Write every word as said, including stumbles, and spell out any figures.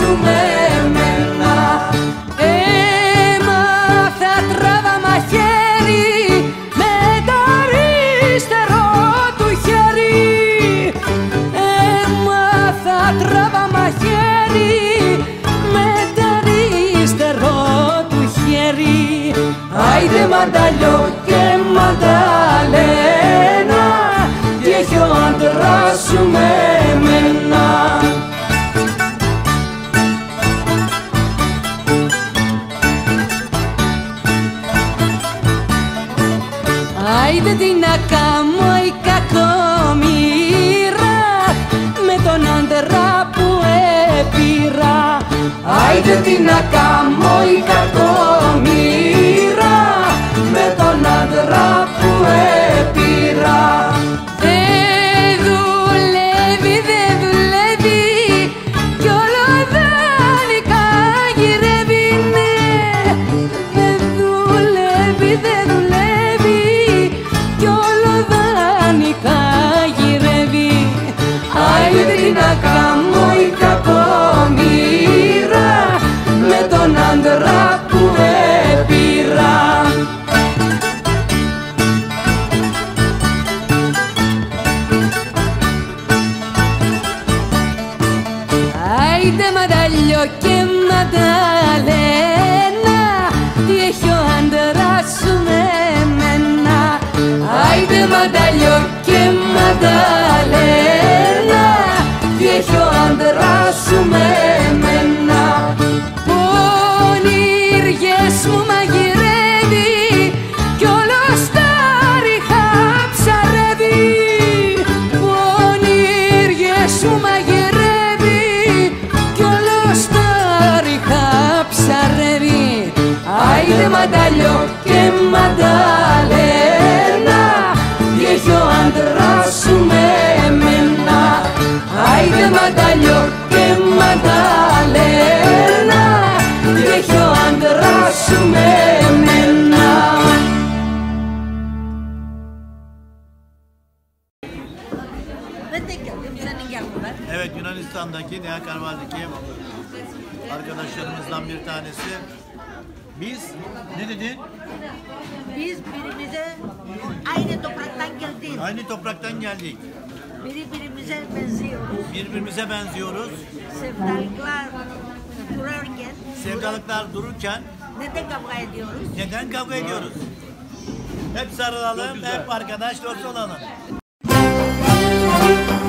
με εμένα. Έμαθα τράβα μαχαίρι με το αριστερό του χέρι. Έμαθα τράβα μαχαίρι με το αριστερό του χέρι. Άιντε Μανταλιό και Μανταλένα, τι έχει ο άντρας σου με εμένα. Άιντε τι να κάνω η κακομοίρα με τον άντρα που έπειρα. Άιντε τι να κάνω η κακομοίρα με τον άντρα που έπειρα. Δεν δουλεύει, δεν δουλεύει κι όλο δανεικά γυρεύει, ναι. Δεν δουλεύει, δεν δουλεύει κι όλο δανεικά γυρεύει. Άιντε τι να κάνω η κακομοίρα με τον άντρα που έπειρα. Άιντε Μανταλιό και Μανταλένα, τι έχει ο άντρας σου με εμένα. Άιντε Μανταλιό και Μανταλένα, τι έχει ο άντρας σου με εμένα. Πονήριες μου μαγειρεύει κι όλος τα ριχά ψαρεύει. Πονήριες μου μαγειρεύει κι όλος τα ριχά ψαρεύει. Άιντε Μανταλιό και Μανταλένα, τι έχει ο άντρας σου με εμένα. Άιντε Μανταλιό και Μανταλένα, τι έχει ο άντρας σου με εμένα. Evet, Yunanistan'daki Nea Karval'daki arkadaşlarımızdan bir tanesi. Biz, ne dedin? Biz birbirimize aynı topraktan geldik. Aynı topraktan geldik. Birbirimize benziyoruz. Birbirimize benziyoruz. Sevdalıklar durarken Sevdalıklar dururken neden kavga ediyoruz? neden kavga ediyoruz? Hep sarılalım, hep arkadaş dost olalım.